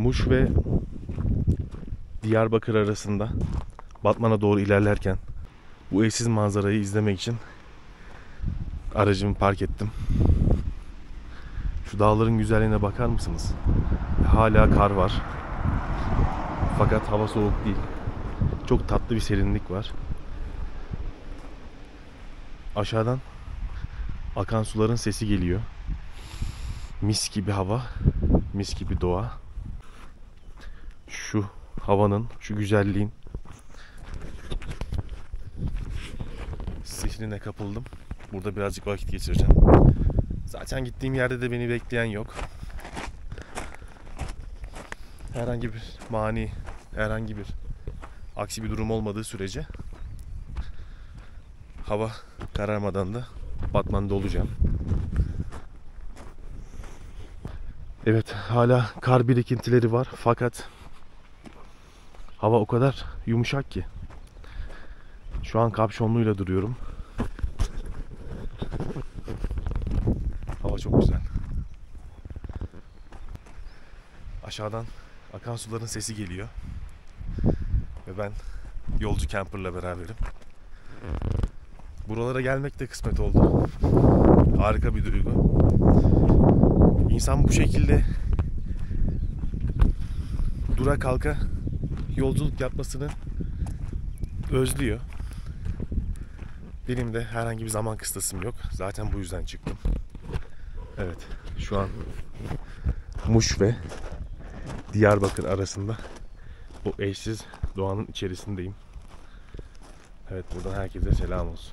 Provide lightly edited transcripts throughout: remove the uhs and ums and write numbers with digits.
Muş ve Diyarbakır arasında Batman'a doğru ilerlerken bu eşsiz manzarayı izlemek için aracımı park ettim. Şu dağların güzelliğine bakar mısınız? Hala kar var. Fakat hava soğuk değil. Çok tatlı bir serinlik var. Aşağıdan akan suların sesi geliyor. Mis gibi hava, mis gibi doğa. Şu havanın, şu güzelliğin sihrine kapıldım. Burada birazcık vakit geçireceğim. Zaten gittiğim yerde de beni bekleyen yok. Herhangi bir mani, herhangi bir aksi bir durum olmadığı sürece hava kararmadan da Batman'da olacağım. Evet, hala kar birikintileri var fakat hava o kadar yumuşak ki. Şu an kapşonluyla duruyorum. Hava çok güzel. Aşağıdan akan suların sesi geliyor. Ve ben yolcu camper'la beraberim. Buralara gelmek de kısmet oldu. Harika bir duygu. İnsan bu şekilde dura kalka yolculuk yapmasını özlüyor. Benim de herhangi bir zaman kıstasım yok. Zaten bu yüzden çıktım. Evet, şu an Muş ve Diyarbakır arasında o eşsiz doğanın içerisindeyim. Evet, buradan herkese selam olsun.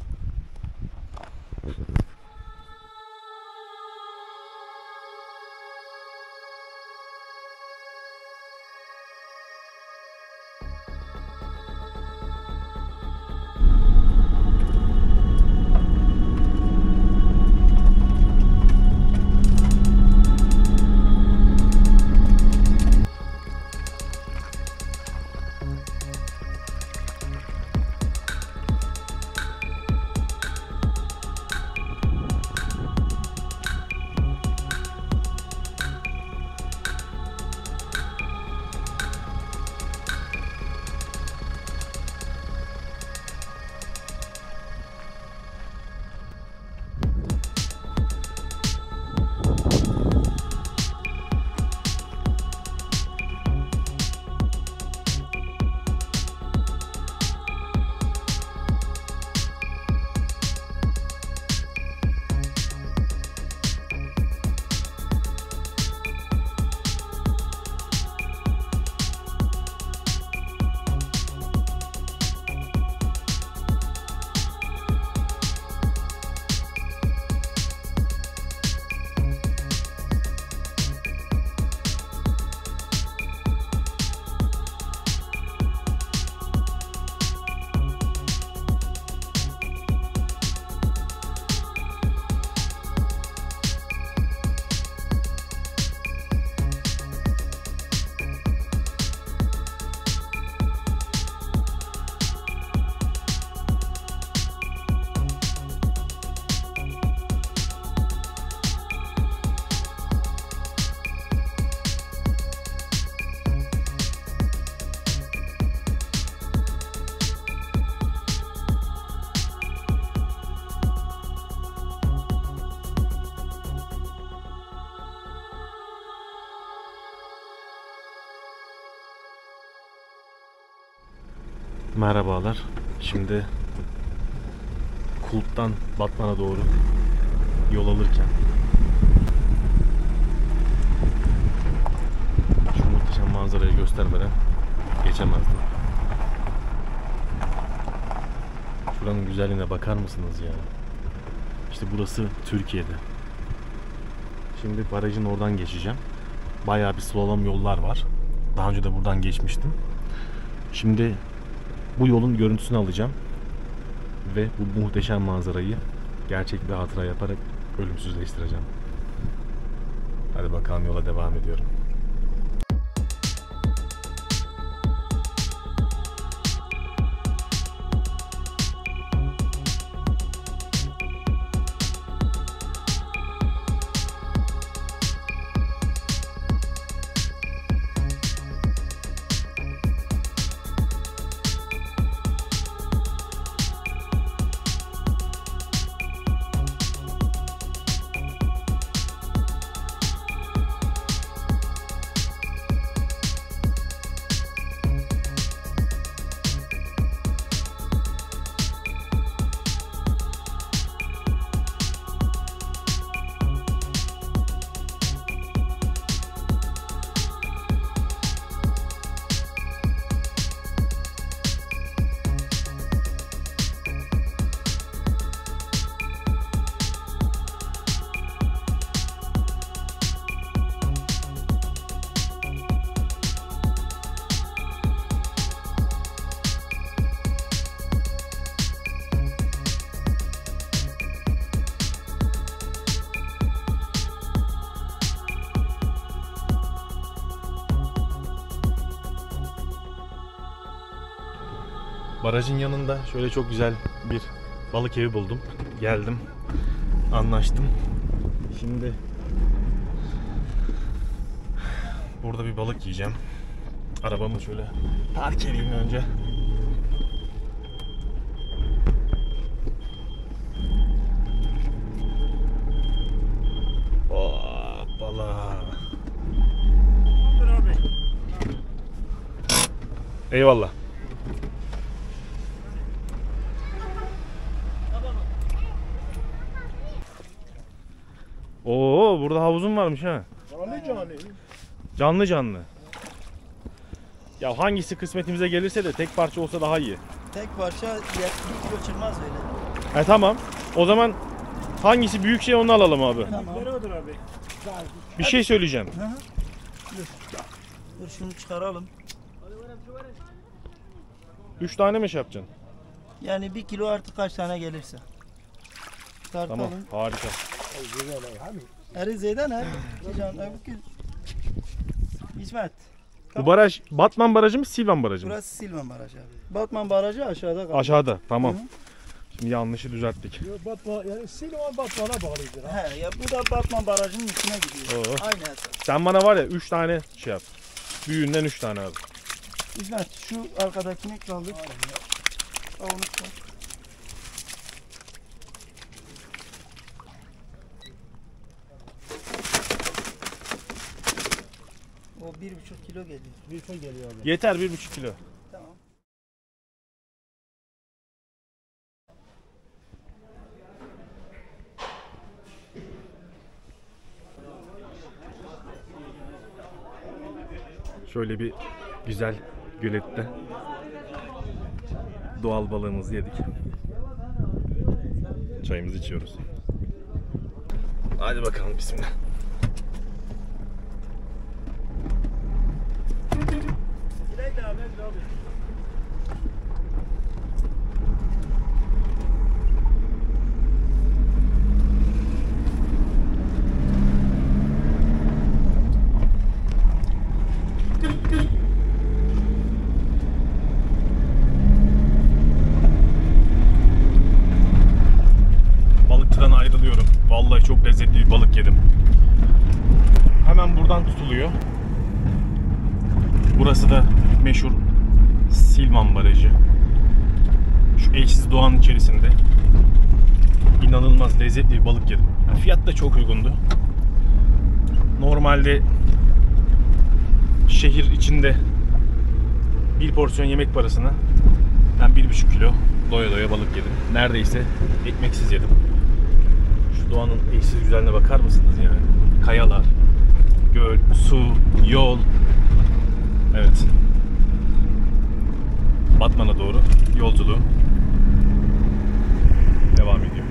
Merhabalar. Şimdi Kulp'tan Batman'a doğru yol alırken şu muhteşem manzarayı göstermeden geçemezdim. Şuranın güzelliğine bakar mısınız ya? İşte burası Türkiye'de. Şimdi barajın oradan geçeceğim. Bayağı bir slalom yollar var. Daha önce de buradan geçmiştim. Şimdi bu yolun görüntüsünü alacağım ve bu muhteşem manzarayı gerçek bir hatıra yaparak ölümsüzleştireceğim. Hadi bakalım, yola devam ediyorum. Barajın yanında şöyle çok güzel bir balık evi buldum. Geldim, anlaştım. Şimdi burada bir balık yiyeceğim. Arabamı şöyle park edeyim önce. Hoppala. Eyvallah. Oo, burada havuzun varmış ha. Canlı canlı. Ya hangisi kısmetimize gelirse de tek parça olsa daha iyi. Tek parça 1 kilo çıkmaz öyle. Tamam. O zaman hangisi büyük şey onu alalım abi. Tamam. abi. Bir şey söyleyeceğim. Hı hı. Dur şunu çıkaralım. 3 tane mi şey yapacaksın? Yani 1 kilo artık kaç tane gelirse. Tartalım. Tamam, harika. Eri Zeydan er. Can Öbükül. İsmet. Bu baraj Batman Barajı mı, Silvan Barajı mı? Burası Silvan Barajı abi. Batman Barajı aşağıda kalıyor. Aşağıda. Tamam. Hı hı. Şimdi yanlışı düzelttik. Yani Silvan Batman'a bağlıdır ha. He ya bu da Batman Barajı'nın üstüne gidiyor. Oo. Aynı hesap. Sen bana var ya 3 tane şey yap. Büyüğünden 3 tane abi. İsmet şu arkadakini kaldır. Al onu çıkar. O 1,5 kilo geliyor. Bir ton geliyor abi. Yeter 1,5 kilo. Tamam. Şöyle bir güzel gölette doğal balığımızı yedik. Çayımızı içiyoruz. Hadi bakalım, bismillah. Balıkçıdan ayrılıyorum. Vallahi çok lezzetli bir balık yedim. Hemen buradan tutuluyor. Burası da meşhur Silvan Barajı. Şu eşsiz doğanın içerisinde inanılmaz lezzetli bir balık yedim. Yani fiyat da çok uygundu. Normalde şehir içinde bir porsiyon yemek parasına ben 1,5 kilo doya doya balık yedim. Neredeyse ekmeksiz yedim. Şu doğanın eşsiz güzelliğine bakar mısınız yani? Kayalar, göl, su, yol. Evet. Batman'a doğru yolculuğum devam ediyor.